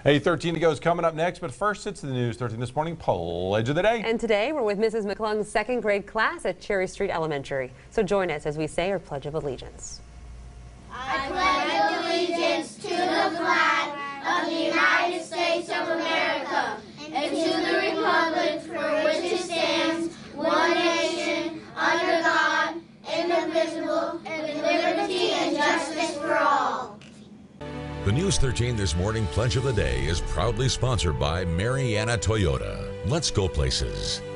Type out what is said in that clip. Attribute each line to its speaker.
Speaker 1: Hey, 13 to go is coming up next, but first it's the News 13 this morning Pledge of the Day.
Speaker 2: And today we're with Mrs. Mcclung's second grade class at Cherry Street Elementary. So join us as we say our Pledge of Allegiance.
Speaker 3: I pledge allegiance to the flag of the United States of America and to the republic for which it stands, one nation, under God, indivisible, with liberty and justice for all.
Speaker 4: The News 13 This Morning Pledge of the Day is proudly sponsored by Mariana Toyota. Let's go places.